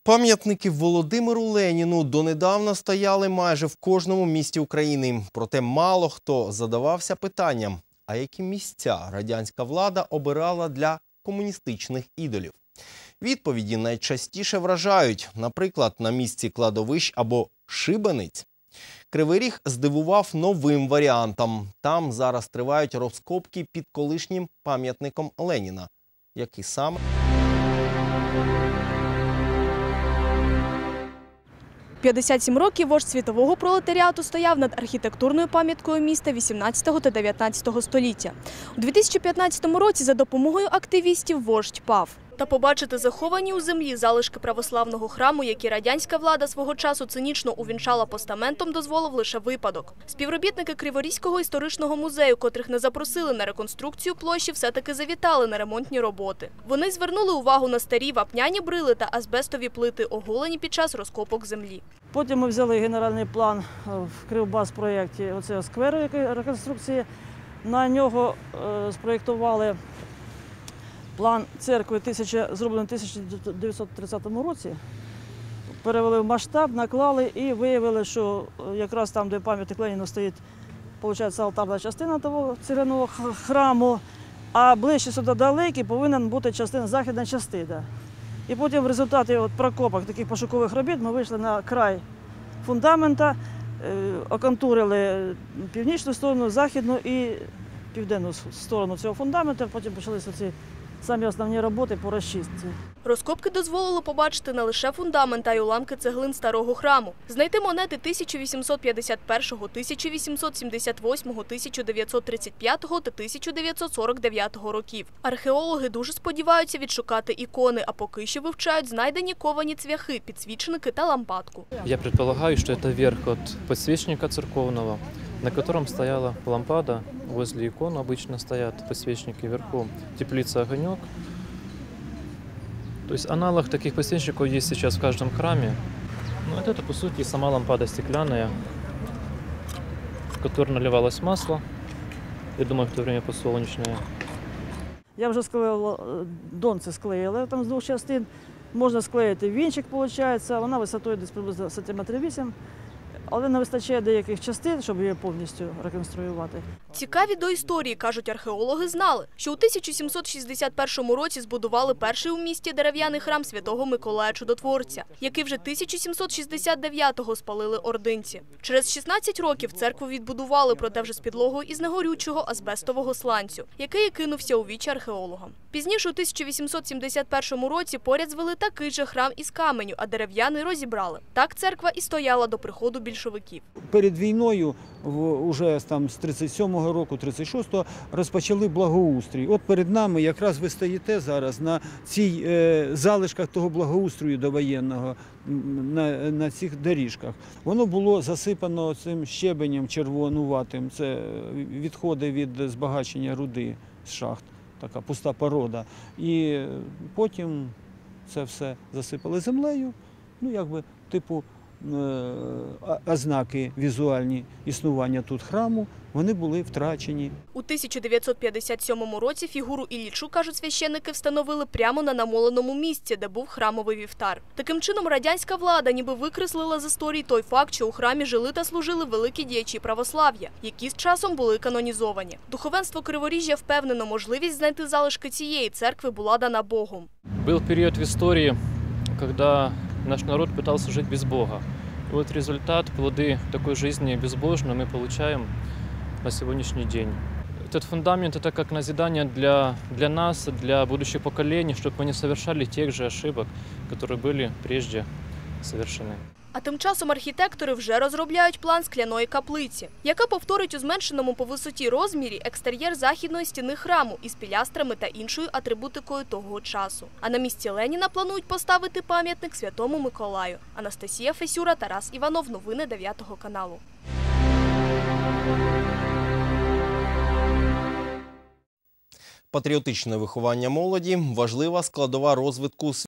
Пам'ятники Володимиру Леніну донедавна стояли майже в кожному місті України. Проте мало хто задавався питанням, а які місця радянська влада обирала для комуністичних ідолів. Відповіді найчастіше вражають, наприклад, на місці кладовищ або шибениць. Кривий Ріг здивував новим варіантом. Там зараз тривають розкопки під колишнім пам'ятником Леніна. Які саме? – 57 років вождь світового пролетаріату стояв над архітектурною пам'яткою міста 18 та 19 століття. У 2015 році за допомогою активістів вождь пав. Та побачити заховані у землі залишки православного храму, які радянська влада свого часу цинічно увінчала постаментом, дозволив лише випадок. Співробітники Криворізького історичного музею, котрих не запросили на реконструкцію площі, все-таки завітали на ремонтні роботи. Вони звернули увагу на старі вапняні брили та азбестові плити, оголені під час розкопок землі. Потім ми взяли генеральний план в Кривбас-проєкті оцього скверу реконструкції. На нього спроєктували план церкви, зроблений в 1930 році. Перевели в масштаб, наклали і виявили, що якраз там, де пам'ятник Леніну стоїть, виходить, алтарна частина того цегляного храму, а ближче сюди далекі повинна бути західна частина. І потім в результаті прокопок таких пошукових робіт ми вийшли на край фундамента, оконтурили північну сторону, західну і південну сторону цього фундаменту, потім почалися ці самі основні роботи по розчистці. Розкопки дозволили побачити не лише фундамент, а й уламки цеглин старого храму. Знайти монети 1851, 1878, 1935 та 1949 років. Археологи дуже сподіваються відшукати ікони, а поки що вивчають знайдені ковані цвяхи, підсвічники та лампадку. Я предполагаю, что это верх от подсвечника церковного, на котором стояла лампада. Возле икон обычно стоят подсвечники, вверху теплица «Огонек». То есть аналог таких подсвечников есть сейчас в каждом храме. Но это, по сути, сама лампада стеклянная, в которой наливалось масло. Я думаю, в то время подсолнечное. Я вже склеїла, донце склеїли там з двох частин. Можна склеїти вінчик, виходить, вона висотою десь приблизно сантиметрів 8. Але не вистачає деяких частин, щоб її повністю реконструювати. Цікаві до історії, кажуть археологи, знали, що у 1761 році збудували перший у місті дерев'яний храм Святого Миколая Чудотворця, який вже 1769-го спалили ординці. Через 16 років церкву відбудували, проте вже з підлогою із негорючого азбестового сланцю, який кинувся у вічі археологам. Пізніше у 1871 році поряд звели такий же храм із каменю, а дерев'яний розібрали. Так церква і стояла до приходу більшовиків. Перед війною, вже там з 37-го року, 36-го, розпочали благоустрій. От перед нами якраз ви стоїте зараз на цій залишках того благоустрою довоєнного, на цих доріжках. Воно було засипано цим щебенем червонуватим, це відходи від збагачення руди з шахт, така пуста порода. І потім це все засипали землею, ну якби типу ознаки візуальні існування тут храму, вони були втрачені. У 1957 році фігуру Іллічу, кажуть священники, встановили прямо на намоленому місці, де був храмовий вівтар. Таким чином радянська влада ніби викреслила з історії той факт, що у храмі жили та служили великі діячі православ'я, які з часом були канонізовані. Духовенство Криворіжжя впевнено, можливість знайти залишки цієї церкви була дана Богом. Був період в історії, коли наш народ пытался жить без Бога. И вот результат, плоды такой жизни безбожной мы получаем на сегодняшний день. Этот фундамент – это как назидание для нас, для будущих поколений, чтобы мы не совершали тех же ошибок, которые были прежде совершены. А тим часом архітектори вже розробляють план скляної каплиці, яка повторить у зменшеному по висоті розмірі екстер'єр західної стіни храму із пілястрами та іншою атрибутикою того часу. А на місці Леніна планують поставити пам'ятник Святому Миколаю. Анастасія Фесюра, Тарас Іванов. Новини 9 каналу. Патріотичне виховання молоді – важлива складова розвитку